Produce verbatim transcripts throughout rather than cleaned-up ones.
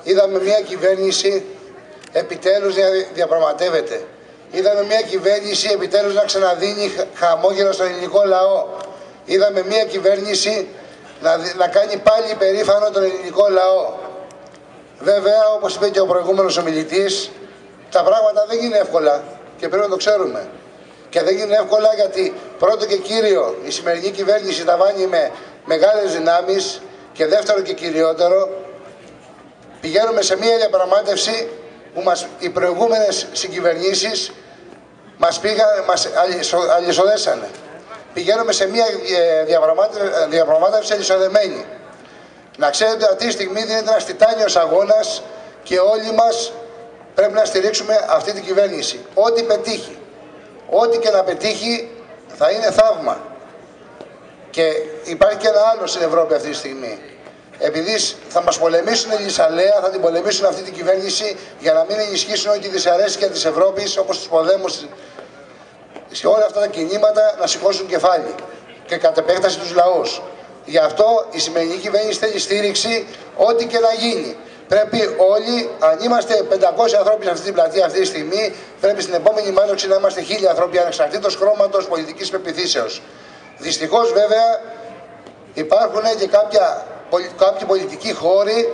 Είδαμε μια κυβέρνηση επιτέλους να διαπραγματεύεται. Είδαμε μια κυβέρνηση επιτέλους να ξαναδίνει χαμόγελο στον ελληνικό λαό. Είδαμε μια κυβέρνηση να, να κάνει πάλι υπερήφανο τον ελληνικό λαό. Βέβαια, όπως είπε και ο προηγούμενος ομιλητής, τα πράγματα δεν είναι εύκολα και πρέπει να το ξέρουμε. Και δεν είναι εύκολα γιατί πρώτο και κύριο η σημερινή κυβέρνηση τα βάνει με μεγάλες δυνάμεις και δεύτερο και κυριότερο πηγαίνουμε σε μια διαπραγμάτευση που μας, οι προηγούμενες συγκυβερνήσεις μας, πήγαν, μας αλυσοδέσανε. Πηγαίνουμε σε μια διαπραγμάτευση, διαπραγμάτευση αλυσοδεμένη. Να ξέρετε ότι αυτή τη στιγμή δίνεται ένας τιτάνιος αγώνας και όλοι μας πρέπει να στηρίξουμε αυτή την κυβέρνηση. Ό,τι πετύχει, ό,τι και να πετύχει θα είναι θαύμα. Και υπάρχει και ένα άλλο στην Ευρώπη αυτή τη στιγμή. Επειδή θα μας πολεμήσουν η Λυσσαλέα, θα την πολεμήσουν αυτή την κυβέρνηση για να μην ενισχύσουν όλη τη δυσαρέσκεια της Ευρώπης, όπως τους πολέμους, σε όλα αυτά τα κινήματα να σηκώσουν κεφάλι και κατ' επέκταση τους λαούς. Γι' αυτό η σημερινή κυβέρνηση θέλει στήριξη ό,τι και να γίνει. Πρέπει όλοι, αν είμαστε πεντακόσιοι ανθρώποι σε αυτή την πλατεία αυτή τη στιγμή, πρέπει στην επόμενη μάζοξη να είμαστε χίλιοι άνθρωποι ανεξαρτήτως χρώματος πολιτικής πεποιθήσεως. Δυστυχώς βέβαια υπάρχουν και κάποια, κάποιοι πολιτικοί χώροι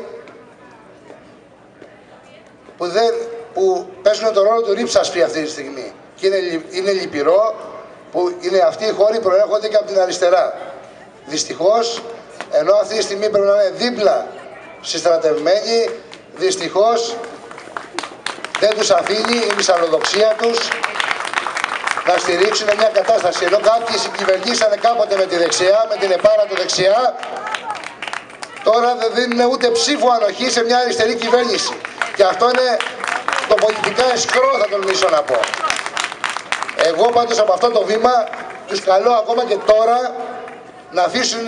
που, δεν, που παίζουν τον ρόλο του ρίψασπη αυτή τη στιγμή. Και είναι, είναι λυπηρό που είναι αυτοί οι χώροι προέρχονται και από την αριστερά. Δυστυχώς, ενώ αυτή τη στιγμή πρέπει να είναι δίπλα συστρατευμένοι, δυστυχώς δεν τους αφήνει η μυσαλλοδοξία τους να στηρίξουν μια κατάσταση. Ενώ κάποιοι συγκυβερνήσανε κάποτε με τη δεξιά, με την επάρατο δεξιά, τώρα δεν δίνουν ούτε ψήφο ανοχή σε μια αριστερή κυβέρνηση. Και αυτό είναι το πολιτικά εσκρό, θα τολμήσω να πω. Εγώ πάντως από αυτό το βήμα τους καλώ ακόμα και τώρα να αφήσουν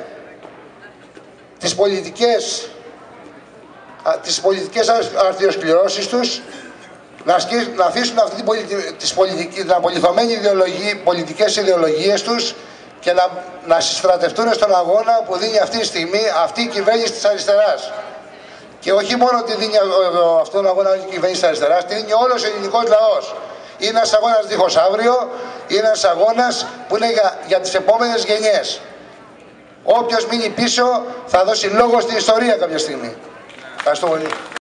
τις πολιτικές, τις πολιτικές αρτιοσκληρώσεις τους, να, ασκήσουν, να αφήσουν αυτή την, πολιτι, τις πολιτική, την απολιθωμένη ιδεολογία, πολιτικές ιδεολογίες τους και να, να συστρατευτούν στον αγώνα που δίνει αυτή τη στιγμή αυτή η κυβέρνηση της αριστεράς. Και όχι μόνο ότι δίνει αυτόν τον αγώνα η κυβέρνηση της αριστεράς, τη δίνει όλος ο ελληνικός λαός. Είναι ένας αγώνας δίχως αύριο, είναι ένας αγώνας που είναι για, για τις επόμενες γενιές. Όποιος μείνει πίσω θα δώσει λόγο στην ιστορία κάποια στιγμή. Ευχαριστώ πολύ.